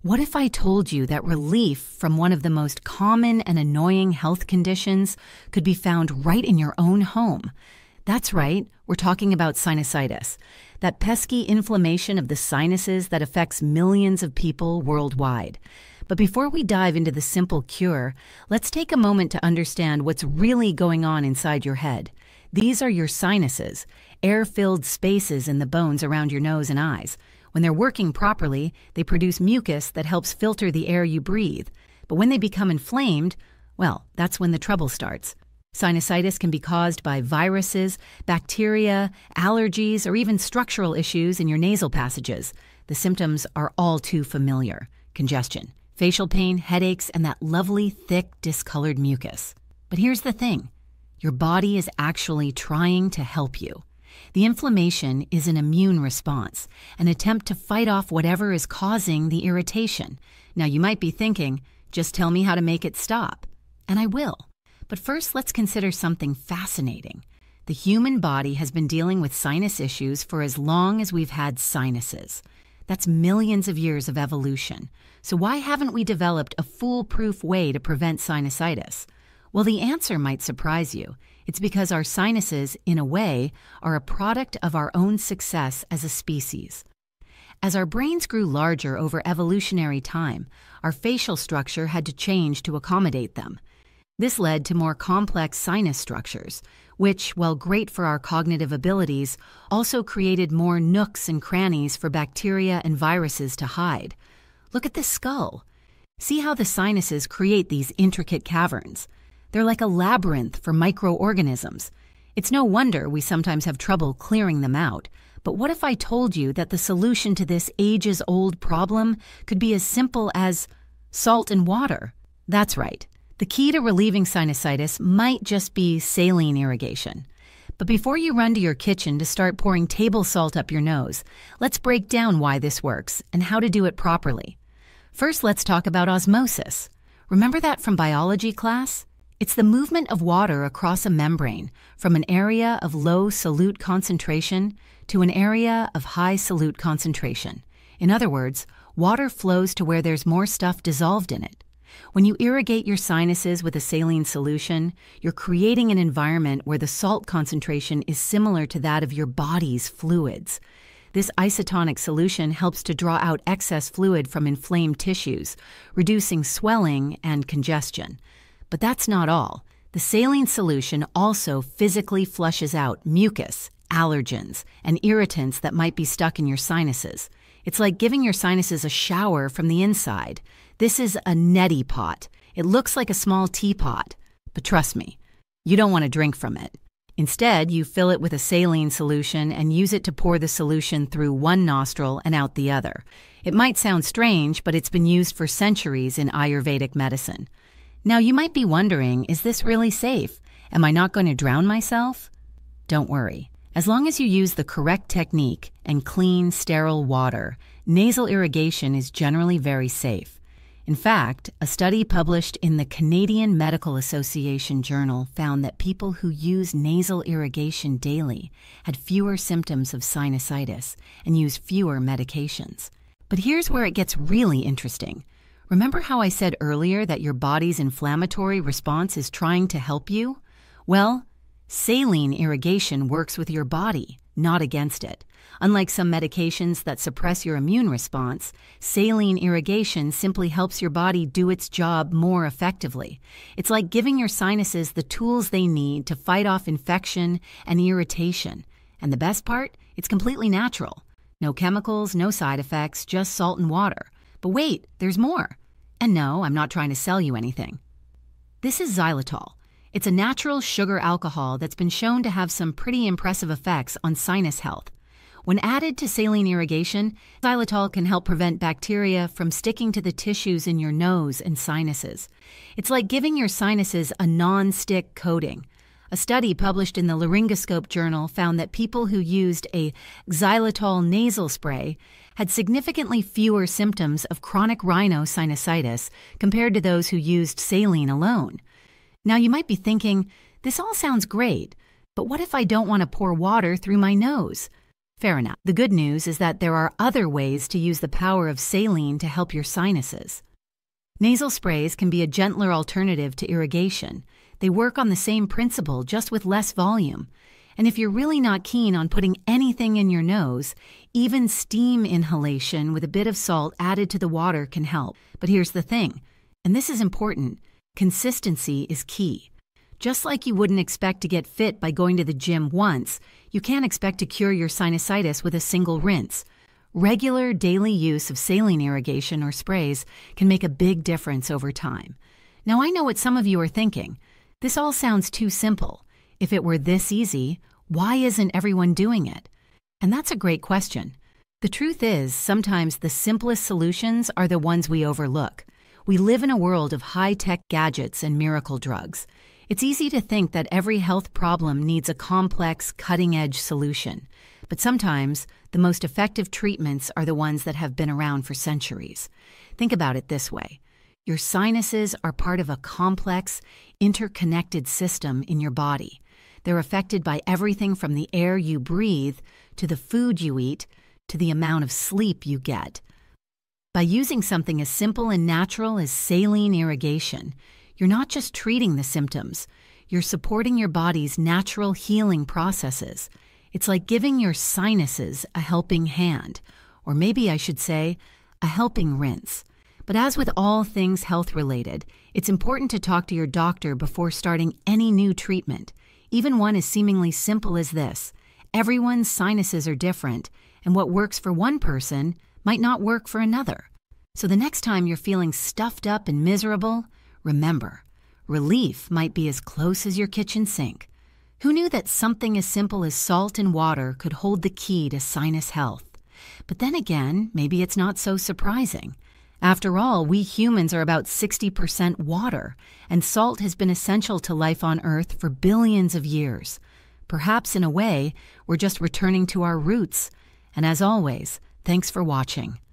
What if I told you that relief from one of the most common and annoying health conditions could be found right in your own home? That's right, we're talking about sinusitis, that pesky inflammation of the sinuses that affects millions of people worldwide. But before we dive into the simple cure, let's take a moment to understand what's really going on inside your head. These are your sinuses, air-filled spaces in the bones around your nose and eyes. When they're working properly, they produce mucus that helps filter the air you breathe. But when they become inflamed, well, that's when the trouble starts. Sinusitis can be caused by viruses, bacteria, allergies, or even structural issues in your nasal passages. The symptoms are all too familiar: congestion, facial pain, headaches, and that lovely, thick, discolored mucus. But here's the thing. Your body is actually trying to help you. The inflammation is an immune response, an attempt to fight off whatever is causing the irritation. Now, you might be thinking, just tell me how to make it stop. And I will. But first, let's consider something fascinating. The human body has been dealing with sinus issues for as long as we've had sinuses. That's millions of years of evolution. So why haven't we developed a foolproof way to prevent sinusitis? Well, the answer might surprise you. It's because our sinuses, in a way, are a product of our own success as a species. As our brains grew larger over evolutionary time, our facial structure had to change to accommodate them. This led to more complex sinus structures, which, while great for our cognitive abilities, also created more nooks and crannies for bacteria and viruses to hide. Look at this skull. See how the sinuses create these intricate caverns. They're like a labyrinth for microorganisms. It's no wonder we sometimes have trouble clearing them out. But what if I told you that the solution to this ages-old problem could be as simple as salt and water? That's right. The key to relieving sinusitis might just be saline irrigation. But before you run to your kitchen to start pouring table salt up your nose, let's break down why this works and how to do it properly. First, let's talk about osmosis. Remember that from biology class? It's the movement of water across a membrane from an area of low solute concentration to an area of high solute concentration. In other words, water flows to where there's more stuff dissolved in it. When you irrigate your sinuses with a saline solution, you're creating an environment where the salt concentration is similar to that of your body's fluids. This isotonic solution helps to draw out excess fluid from inflamed tissues, reducing swelling and congestion. But that's not all. The saline solution also physically flushes out mucus, allergens, and irritants that might be stuck in your sinuses. It's like giving your sinuses a shower from the inside. This is a Neti pot. It looks like a small teapot. But trust me, you don't want to drink from it. Instead, you fill it with a saline solution and use it to pour the solution through one nostril and out the other. It might sound strange, but it's been used for centuries in Ayurvedic medicine. Now, you might be wondering, is this really safe? Am I not going to drown myself? Don't worry. As long as you use the correct technique and clean, sterile water, nasal irrigation is generally very safe. In fact, a study published in the Canadian Medical Association Journal found that people who use nasal irrigation daily had fewer symptoms of sinusitis and used fewer medications. But here's where it gets really interesting. Remember how I said earlier that your body's inflammatory response is trying to help you? Well, saline irrigation works with your body, not against it. Unlike some medications that suppress your immune response, saline irrigation simply helps your body do its job more effectively. It's like giving your sinuses the tools they need to fight off infection and irritation. And the best part? It's completely natural. No chemicals, no side effects, just salt and water. But wait, there's more. And no, I'm not trying to sell you anything. This is xylitol. It's a natural sugar alcohol that's been shown to have some pretty impressive effects on sinus health. When added to saline irrigation, xylitol can help prevent bacteria from sticking to the tissues in your nose and sinuses. It's like giving your sinuses a non-stick coating. A study published in the Laryngoscope Journal found that people who used a xylitol nasal spray had significantly fewer symptoms of chronic rhinosinusitis compared to those who used saline alone. Now, you might be thinking, this all sounds great, but what if I don't want to pour water through my nose? Fair enough. The good news is that there are other ways to use the power of saline to help your sinuses. Nasal sprays can be a gentler alternative to irrigation. They work on the same principle, just with less volume. And if you're really not keen on putting anything in your nose, even steam inhalation with a bit of salt added to the water can help. But here's the thing, and this is important, consistency is key. Just like you wouldn't expect to get fit by going to the gym once, you can't expect to cure your sinusitis with a single rinse. Regular daily use of saline irrigation or sprays can make a big difference over time. Now I know what some of you are thinking. This all sounds too simple. If it were this easy, why isn't everyone doing it? And that's a great question. The truth is, sometimes the simplest solutions are the ones we overlook. We live in a world of high-tech gadgets and miracle drugs. It's easy to think that every health problem needs a complex, cutting-edge solution. But sometimes, the most effective treatments are the ones that have been around for centuries. Think about it this way. Your sinuses are part of a complex, interconnected system in your body. They're affected by everything from the air you breathe, to the food you eat, to the amount of sleep you get. By using something as simple and natural as saline irrigation, you're not just treating the symptoms, you're supporting your body's natural healing processes. It's like giving your sinuses a helping hand, or maybe I should say, a helping rinse. But as with all things health-related, it's important to talk to your doctor before starting any new treatment, even one as seemingly simple as this. Everyone's sinuses are different, and what works for one person might not work for another. So the next time you're feeling stuffed up and miserable, remember, relief might be as close as your kitchen sink. Who knew that something as simple as salt and water could hold the key to sinus health? But then again, maybe it's not so surprising. After all, we humans are about 60% water, and salt has been essential to life on Earth for billions of years. Perhaps in a way, we're just returning to our roots. And as always, thanks for watching.